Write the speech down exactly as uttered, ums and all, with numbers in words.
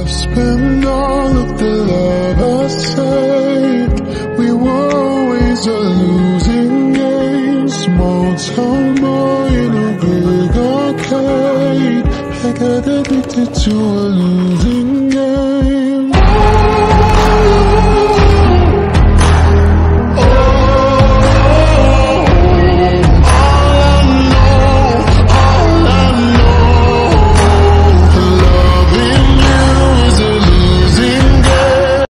spend all of the love I saved. We were always a losing game. Small town boy in a big arcade. I got addicted to a losing